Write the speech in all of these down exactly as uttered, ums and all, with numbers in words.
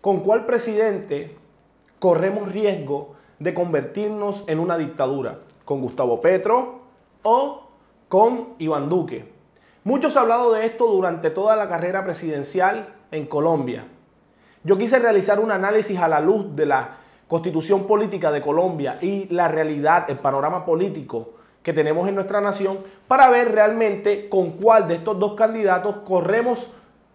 ¿con cuál presidente corremos riesgo de convertirnos en una dictadura? ¿Con Gustavo Petro o con Iván Duque? Muchos han hablado de esto durante toda la carrera presidencial en Colombia. Yo quise realizar un análisis a la luz de la Constitución política de Colombia y la realidad, el panorama político que tenemos en nuestra nación, para ver realmente con cuál de estos dos candidatos corremos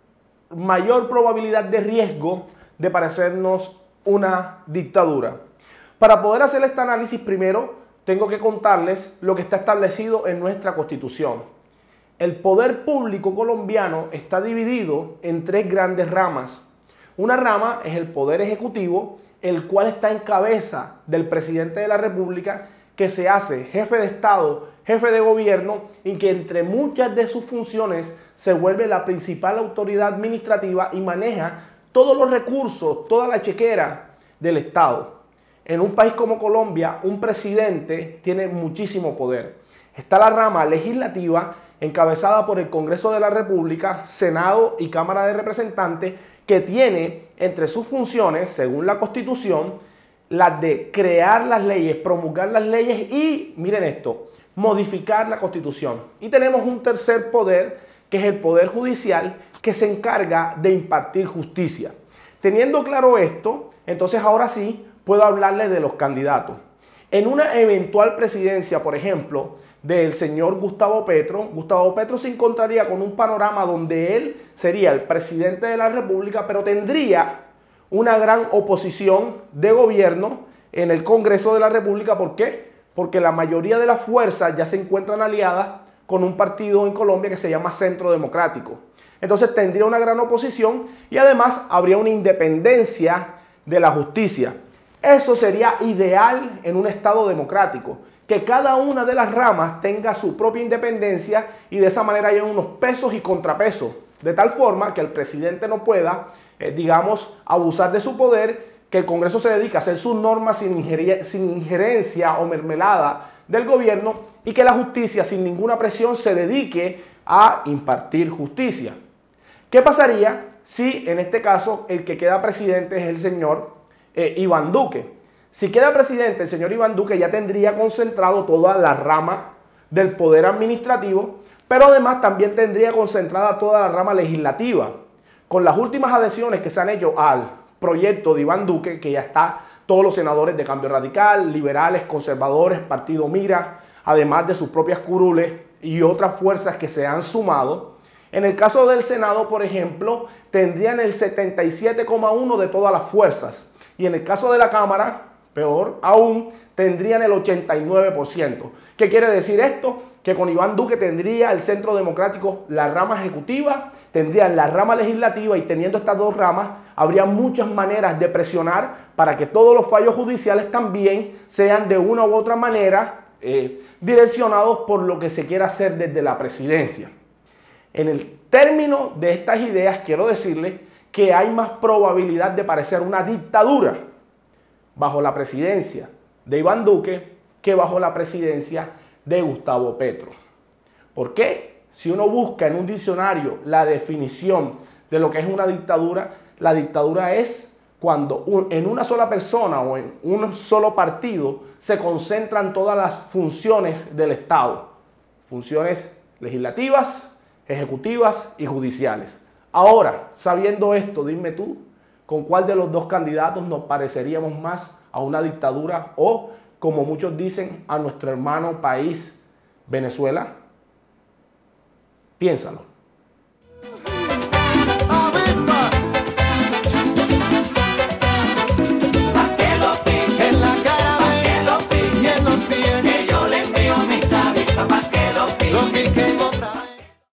mayor probabilidad de riesgo de parecernos una dictadura. Para poder hacer este análisis, primero tengo que contarles lo que está establecido en nuestra Constitución. El poder público colombiano está dividido en tres grandes ramas. Una rama es el poder ejecutivo, el cual está en cabeza del presidente de la República, que se hace jefe de Estado, jefe de gobierno y que entre muchas de sus funciones se vuelve la principal autoridad administrativa y maneja todos los recursos, toda la chequera del Estado. En un país como Colombia, un presidente tiene muchísimo poder. Está la rama legislativa, encabezada por el Congreso de la República, Senado y Cámara de Representantes, que tiene entre sus funciones, según la Constitución, las de crear las leyes, promulgar las leyes y, miren esto, modificar la Constitución. Y tenemos un tercer poder, que es el Poder Judicial, que se encarga de impartir justicia. Teniendo claro esto, entonces ahora sí puedo hablarles de los candidatos. En una eventual presidencia, por ejemplo, del señor Gustavo Petro, Gustavo Petro se encontraría con un panorama donde él sería el presidente de la República, pero tendría una gran oposición de gobierno en el Congreso de la República. ¿Por qué? Porque la mayoría de las fuerzas ya se encuentran aliadas con un partido en Colombia que se llama Centro Democrático. Entonces tendría una gran oposición y además habría una independencia de la justicia. Eso sería ideal en un Estado democrático, que cada una de las ramas tenga su propia independencia y de esa manera haya unos pesos y contrapesos, de tal forma que el presidente no pueda, eh, digamos, abusar de su poder, que el Congreso se dedique a hacer sus normas sin, injerencia, sin injerencia o mermelada del gobierno y que la justicia sin ninguna presión se dedique a impartir justicia. ¿Qué pasaría si en este caso el que queda presidente es el señor eh, Iván Duque? Si queda presidente el señor Iván Duque, ya tendría concentrado toda la rama del poder administrativo, pero además también tendría concentrada toda la rama legislativa. Con las últimas adhesiones que se han hecho al proyecto de Iván Duque, que ya está todos los senadores de Cambio Radical, liberales, conservadores, Partido Mira, además de sus propias curules y otras fuerzas que se han sumado. En el caso del Senado, por ejemplo, tendrían el setenta y siete coma uno por ciento de todas las fuerzas. Y en el caso de la Cámara, peor aún, tendrían el ochenta y nueve por ciento. ¿Qué quiere decir esto? Que con Iván Duque tendría el Centro Democrático la rama ejecutiva, tendría la rama legislativa, y teniendo estas dos ramas, habría muchas maneras de presionar para que todos los fallos judiciales también sean de una u otra manera eh, direccionados por lo que se quiera hacer desde la presidencia. En el término de estas ideas, quiero decirles que hay más probabilidad de parecer una dictadura bajo la presidencia de Iván Duque que bajo la presidencia de Gustavo Petro. ¿Por qué? Si uno busca en un diccionario la definición de lo que es una dictadura, la dictadura es cuando un, en una sola persona o en un solo partido se concentran todas las funciones del Estado, funciones legislativas, ejecutivas y judiciales. Ahora, sabiendo esto, dime tú, ¿con cuál de los dos candidatos nos pareceríamos más a una dictadura o, como muchos dicen, a nuestro hermano país Venezuela? Piénsalo.